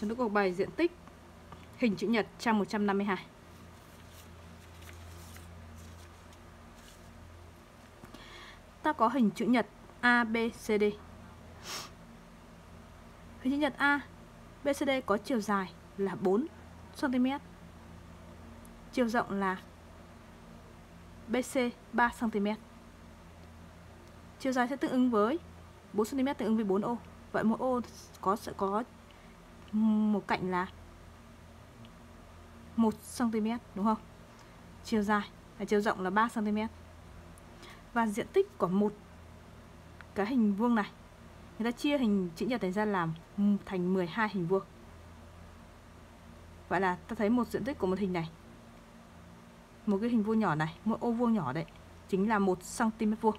Chúng ta có bài diện tích hình chữ nhật trang 152. Ta có hình chữ nhật ABCD. Hình chữ nhật ABCD có chiều dài là 4 cm, chiều rộng là BC 3 cm. Chiều dài sẽ tương ứng với 4 cm tương ứng với 4 ô. Vậy mỗi ô sẽ có một cạnh là 1 cm, đúng không? Chiều dài và chiều rộng là 3 cm. Và diện tích của một cái hình vuông này, người ta chia hình chữ nhật này ra làm thành 12 hình vuông. Vậy là ta thấy một diện tích của một hình này, một cái hình vuông nhỏ này, mỗi ô vuông nhỏ đấy chính là 1 cm vuông.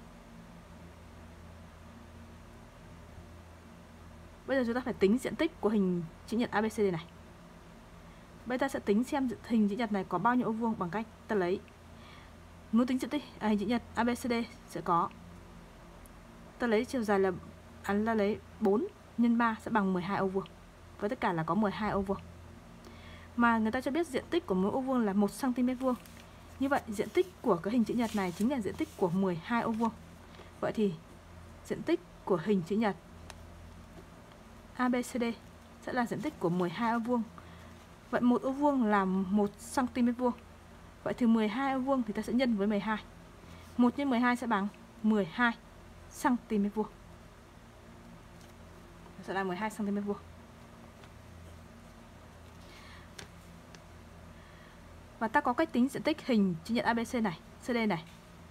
Bây giờ chúng ta phải tính diện tích của hình chữ nhật ABCD này. Bây giờ ta sẽ tính xem hình chữ nhật này có bao nhiêu ô vuông bằng cách ta lấy, muốn tính diện tích hình chữ nhật ABCD sẽ có, ta lấy chiều dài là lấy 4 nhân 3 sẽ bằng 12 ô vuông. Với tất cả là có 12 ô vuông. Mà người ta cho biết diện tích của mỗi ô vuông là 1 cm vuông. Như vậy diện tích của cái hình chữ nhật này chính là diện tích của 12 ô vuông. Vậy thì diện tích của hình chữ nhật ABCD sẽ là diện tích của 12 ô vuông. Vậy một ô vuông là 1 cm vuông. Vậy thì 12 ô vuông thì ta sẽ nhân với 12. 1 nhân 12 sẽ bằng 12 cm vuông. Sẽ là 12 cm vuông. Và ta có cách tính diện tích hình chữ nhật ABC này, CD này.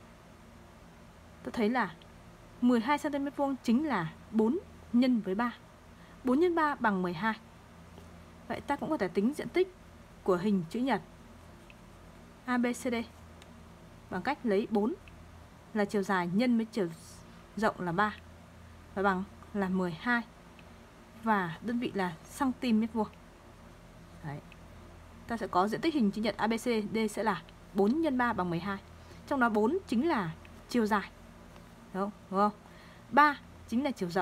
Ta thấy là 12 cm vuông chính là 4 nhân với 3. 4 nhân 3 bằng 12. Vậy ta cũng có thể tính diện tích của hình chữ nhật ABCD bằng cách lấy 4 là chiều dài nhân với chiều rộng là 3 và bằng là 12 và đơn vị là cm vuông. Đấy. Ta sẽ có diện tích hình chữ nhật ABCD sẽ là 4 nhân 3 bằng 12. Trong đó 4 chính là chiều dài. Đúng không? 3 chính là chiều rộng.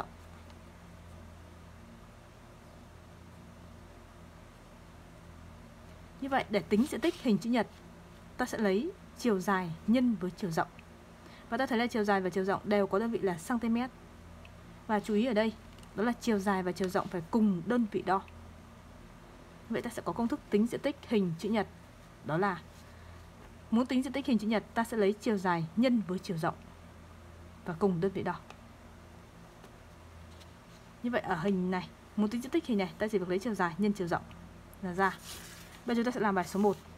Như vậy để tính diện tích hình chữ nhật, ta sẽ lấy chiều dài nhân với chiều rộng. Và ta thấy là chiều dài và chiều rộng đều có đơn vị là cm. Và chú ý ở đây, đó là chiều dài và chiều rộng phải cùng đơn vị đo. Vậy ta sẽ có công thức tính diện tích hình chữ nhật. Đó là muốn tính diện tích hình chữ nhật, ta sẽ lấy chiều dài nhân với chiều rộng và cùng đơn vị đo. Như vậy ở hình này, muốn tính diện tích hình này, ta chỉ việc lấy chiều dài nhân chiều rộng là ra. Bây giờ chúng ta sẽ làm bài số 1.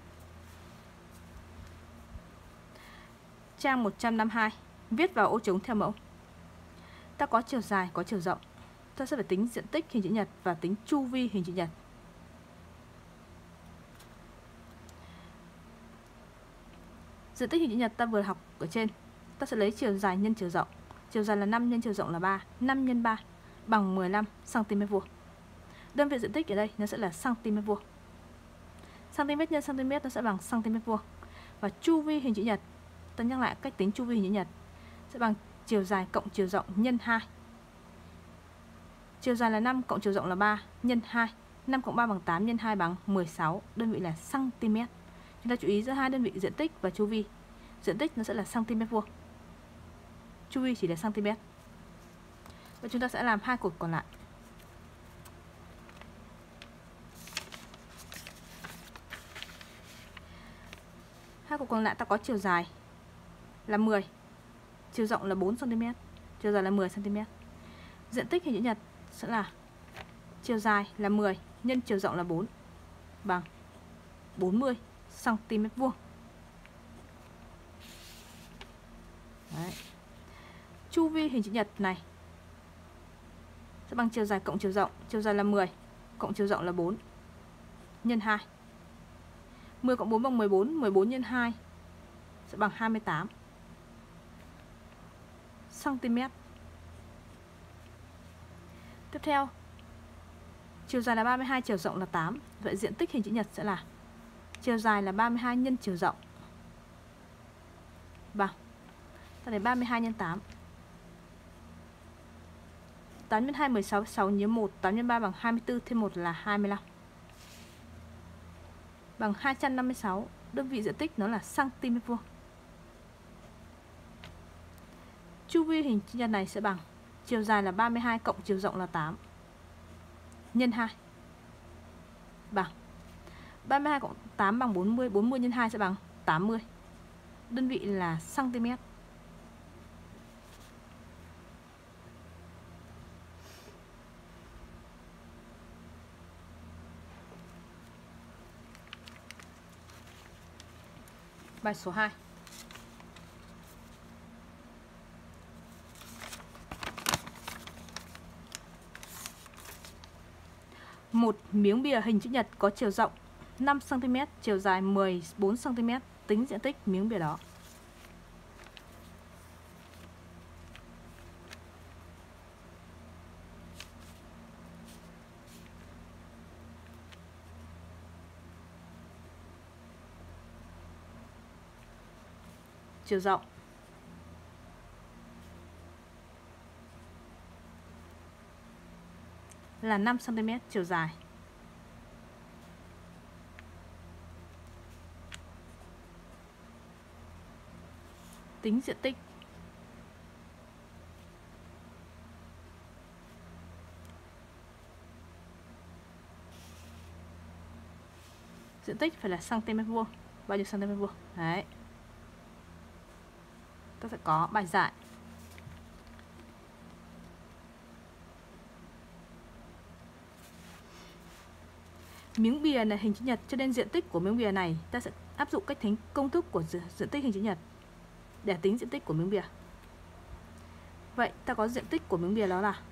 Trang 152, viết vào ô trống theo mẫu. Ta có chiều dài, có chiều rộng. Ta sẽ phải tính diện tích hình chữ nhật và tính chu vi hình chữ nhật. Diện tích hình chữ nhật ta vừa học ở trên. Ta sẽ lấy chiều dài nhân chiều rộng. Chiều dài là 5 nhân chiều rộng là 3. 5 nhân 3 bằng 15 cm vuông. Đơn vị diện tích ở đây nó sẽ là cm vuông. Cm nhân cm nó sẽ bằng cm vuông. Và chu vi hình chữ nhật, ta nhắc lại cách tính chu vi hình chữ nhật, sẽ bằng chiều dài cộng chiều rộng nhân 2. Chiều dài là 5 cộng chiều rộng là 3 nhân 2. 5 cộng 3 bằng 8 nhân 2 bằng 16, đơn vị là cm. Chúng ta chú ý giữa hai đơn vị diện tích và chu vi. Diện tích nó sẽ là cm vuông, chu vi chỉ là cm. Và chúng ta sẽ làm hai cột còn lại. Hai cột còn lại ta có chiều dài là 10, chiều rộng là 4 cm, chiều dài là 10 cm. Diện tích hình chữ nhật sẽ là chiều dài là 10 nhân chiều rộng là 4 bằng 40 cm vuông. Đấy. Chu vi hình chữ nhật này sẽ bằng chiều dài cộng chiều rộng. Chiều dài là 10 cộng chiều rộng là 4 nhân 2. 10 cộng 4 bằng 14, 14 nhân 2 sẽ bằng 28 cm. Tiếp theo, chiều dài là 32, chiều rộng là 8. Vậy diện tích hình chữ nhật sẽ là chiều dài là 32 nhân chiều rộng bằng, ta lấy 32 nhân 8 8 x 2 16, 6 nhớ 1, 8 x 3 bằng 24, thêm 1 là 25. Bằng 256, đơn vị diện tích nó là cm vuông. Chu vi hình chữ nhật này sẽ bằng chiều dài là 32 cộng chiều rộng là 8 nhân 2 bằng 32 cộng 8 bằng 40, 40 nhân 2 sẽ bằng 80. Đơn vị là cm. Bài số 2. Một miếng bìa hình chữ nhật có chiều rộng 5 cm, chiều dài 14 cm, tính diện tích miếng bìa đó. Chiều rộng là 5 cm, chiều dài tính diện tích phải là cm vuông. Bao nhiêu cm vuông? Đấy. Ta sẽ có bài giải. Miếng bìa là hình chữ nhật, cho nên diện tích của miếng bìa này ta sẽ áp dụng cách tính công thức của diện tích hình chữ nhật để tính diện tích của miếng bìa. Vậy ta có diện tích của miếng bìa đó là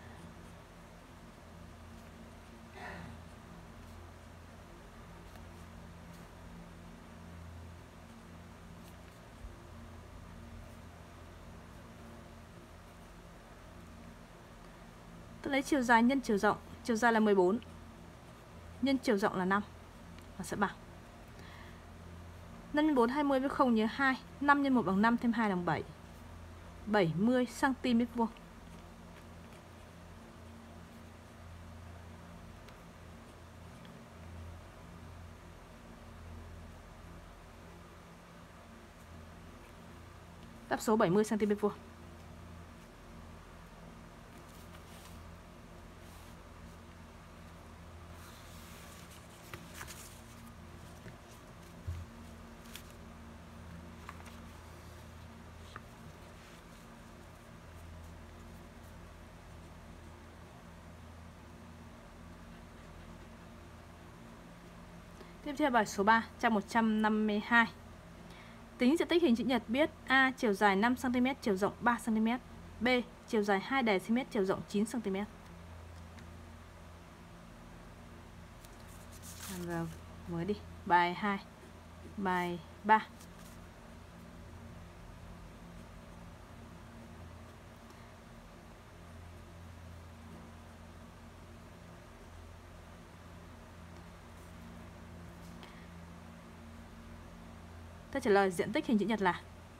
ta lấy chiều dài nhân chiều rộng. Chiều dài là 14 nhân chiều rộng là 5 và sẽ bằng 5 x 4 20 với 0 nhớ 2, 5 x 1 bằng 5, thêm 2 bằng 7, 70 cm vuông. Đáp số 70 cm vuông. Tiếp theo bài số 3, trang 152. Tính diện tích hình chữ nhật biết A. Chiều dài 5 cm, chiều rộng 3 cm. B. Chiều dài 2 dm, chiều rộng 9 cm. Rồi, mới đi. Bài 2. Bài 3. Ta trả lời diện tích hình chữ nhật là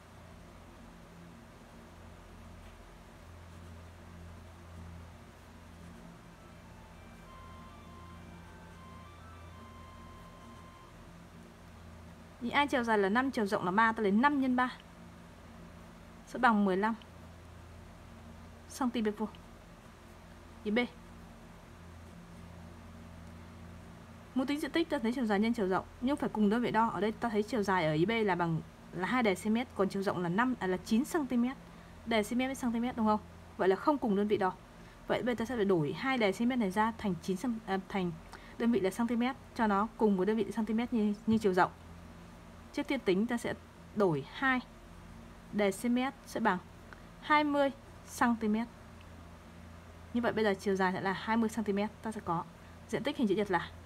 A chiều dài là 5, chiều rộng là 3, ta lấy 5 nhân 3 sẽ bằng 15 cm vuông. Ý B. Muốn tính diện tích ta thấy chiều dài nhân chiều rộng nhưng phải cùng đơn vị đo. Ở đây ta thấy chiều dài ở ý B là bằng 2 dm, còn chiều rộng là 9 cm. Dm với cm đúng không? Vậy là không cùng đơn vị đo. Vậy bây giờ ta sẽ phải đổi 2 dm này ra thành thành đơn vị là cm cho nó cùng với đơn vị cm như chiều rộng. Trước tiên tính ta sẽ đổi 2 dm sẽ bằng 20 cm. Như vậy bây giờ chiều dài sẽ là 20 cm. Ta sẽ có diện tích hình chữ nhật là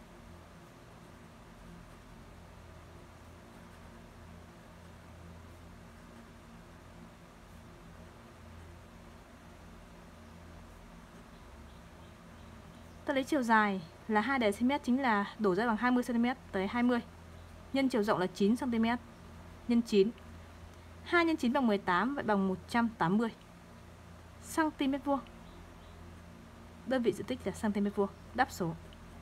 ta lấy chiều dài là 2 dm chính là đổ ra bằng 20 cm tới 20 nhân chiều rộng là 9 cm nhân 9. 2 nhân 9 bằng 18, vậy bằng 180 cm vuông. đơn vị diện tích là cm vuông. Đáp số.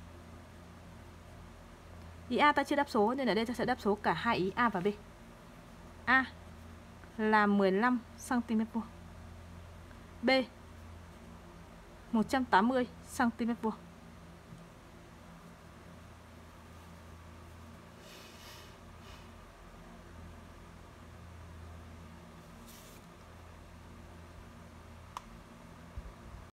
Ý A ta chưa đáp số nên ở đây ta sẽ đáp số cả hai ý A và B. A là 15 cm vuông. B 180 cm vuông.